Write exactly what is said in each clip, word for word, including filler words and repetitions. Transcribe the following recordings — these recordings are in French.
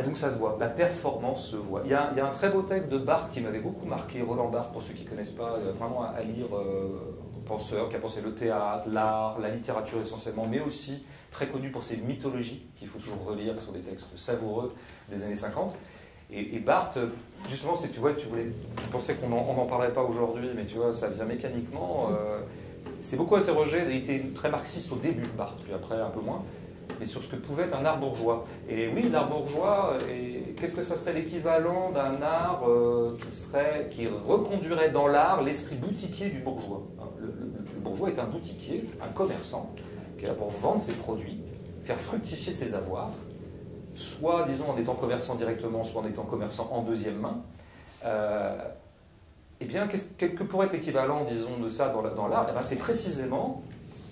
Ah, donc ça se voit, la performance se voit. Il y a, il y a un très beau texte de Barthes qui m'avait beaucoup marqué, Roland Barthes, pour ceux qui ne connaissent pas, vraiment à, à lire, euh, penseur, qui a pensé le théâtre, l'art, la littérature essentiellement, mais aussi très connu pour ses mythologies, qu'il faut toujours relire, sur des textes savoureux des années cinquante. Et, et Barthes, justement, c'est que tu vois, tu, voulais, tu pensais qu'on n'en parlerait pas aujourd'hui, mais tu vois, ça vient mécaniquement. Euh, c'est beaucoup interrogé, il était très marxiste au début, Barthes, puis après un peu moins. Et sur ce que pouvait être un art bourgeois. Et oui, l'art bourgeois, qu'est-ce que ça serait l'équivalent d'un art euh, qui, serait, qui reconduirait dans l'art l'esprit boutiquier du bourgeois. Le, le, le bourgeois est un boutiquier, un commerçant, qui est là pour vendre ses produits, faire fructifier ses avoirs, soit, disons, en étant commerçant directement, soit en étant commerçant en deuxième main. Euh, eh bien, quel que pourrait être l'équivalent, disons, de ça dans l'art? Eh bien, c'est précisément...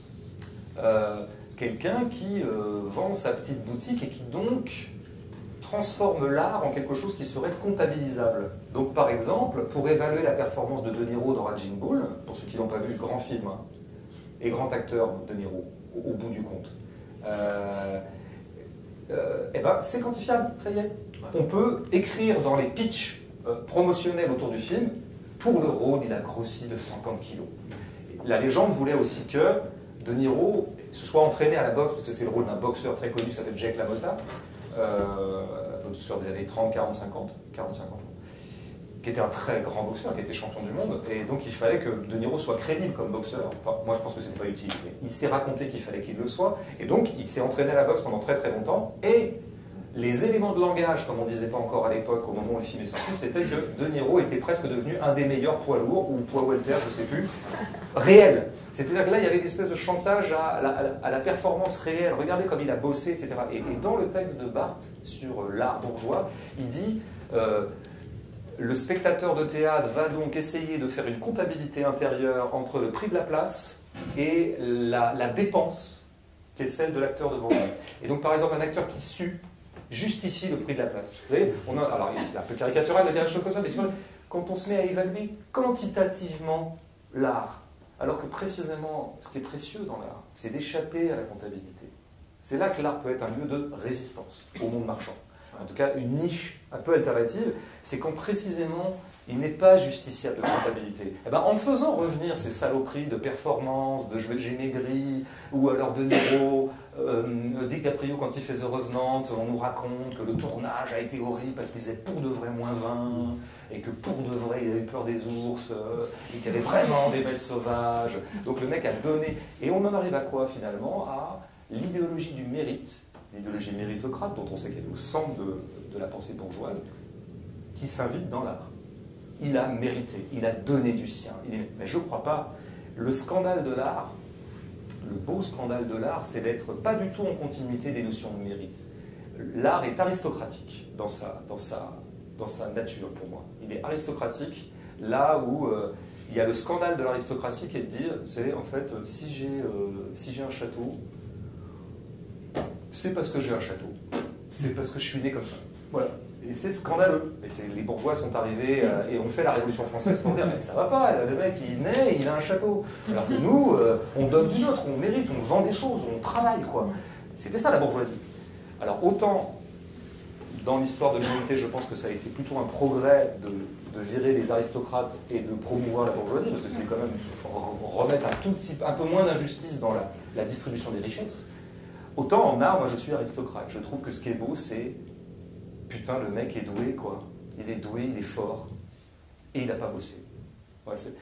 Euh, quelqu'un qui euh, vend sa petite boutique et qui donc transforme l'art en quelque chose qui serait comptabilisable. Donc par exemple, pour évaluer la performance de De Niro dans Raging Bull, pour ceux qui n'ont pas vu, grand film, hein, et grand acteur De Niro, au, au bout du compte, euh, euh, eh ben, c'est quantifiable, ça y est. On peut écrire dans les pitchs euh, promotionnels autour du film, pour le rôle, il a grossi de cinquante kilos. La légende voulait aussi que De Niro se soit entraîné à la boxe, parce que c'est le rôle d'un boxeur très connu qui s'appelle Jake LaMotta, euh, un boxeur des années trente, quarante, cinquante, quarante, cinquante, qui était un très grand boxeur, qui était champion du monde, et donc il fallait que De Niro soit crédible comme boxeur. Enfin, moi je pense que c'était pas utile, mais il s'est raconté qu'il fallait qu'il le soit, et donc il s'est entraîné à la boxe pendant très très longtemps, et les éléments de langage, comme on ne disait pas encore à l'époque, au moment où le film est sorti, c'était que De Niro était presque devenu un des meilleurs poids lourds, ou poids welter, je ne sais plus, réel. C'est-à-dire que là, il y avait une espèce de chantage à la, à la, à la performance réelle. Regardez comme il a bossé, et cetera. Et, et dans le texte de Barthes, sur l'art bourgeois, il dit euh, le spectateur de théâtre va donc essayer de faire une comptabilité intérieure entre le prix de la place et la, la dépense qui est celle de l'acteur devant lui. Et donc, par exemple, un acteur qui sue justifie le prix de la place. Vous voyez, on a, alors c'est un peu caricatural de dire des choses comme ça, mais quand on se met à évaluer quantitativement l'art, alors que précisément, ce qui est précieux dans l'art, c'est d'échapper à la comptabilité. C'est là que l'art peut être un lieu de résistance au monde marchand. En tout cas, une niche un peu alternative, c'est quand précisément il n'est pas justiciable de comptabilité. Et ben, en faisant revenir ces saloperies de performance, de j'ai maigri, ou alors De Niro, euh, DiCaprio quand il fait The Revenant, on nous raconte que le tournage a été horrible parce qu'il faisait pour de vrai moins vingt, et que pour de vrai il avait peur des ours, euh, et qu'il y avait vraiment des bêtes sauvages. Donc le mec a donné. Et on en arrive à quoi finalement? À l'idéologie du mérite, l'idéologie méritocrate, dont on sait qu'elle est au centre de, de la pensée bourgeoise, qui s'invite dans l'art. Il a mérité, il a donné du sien. Il est... Mais je ne crois pas. Le scandale de l'art, le beau scandale de l'art, c'est d'être pas du tout en continuité des notions de mérite. L'art est aristocratique dans sa, dans, sa, dans sa nature, pour moi. Il est aristocratique là où euh, il y a le scandale de l'aristocratie qui est de dire, c'est en fait, si j'ai euh, si j'ai un château, c'est parce que j'ai un château. C'est parce que je suis né comme ça. Voilà. Et c'est scandaleux. Et les bourgeois sont arrivés euh, et ont fait la Révolution française pour dire mais ça va pas, le mec il naît, il a un château. Alors que nous, euh, on donne du nôtre, on mérite, on vend des choses, on travaille quoi. C'était ça la bourgeoisie. Alors autant dans l'histoire de l'humanité, je pense que ça a été plutôt un progrès de, de virer les aristocrates et de promouvoir la bourgeoisie, parce que c'est quand même remettre un tout petit, un peu moins d'injustice dans la, la distribution des richesses. Autant en art, moi je suis aristocrate. Je trouve que ce qui est beau, c'est putain, le mec est doué, quoi. Il est doué, il est fort. Et il n'a pas bossé. Ouais,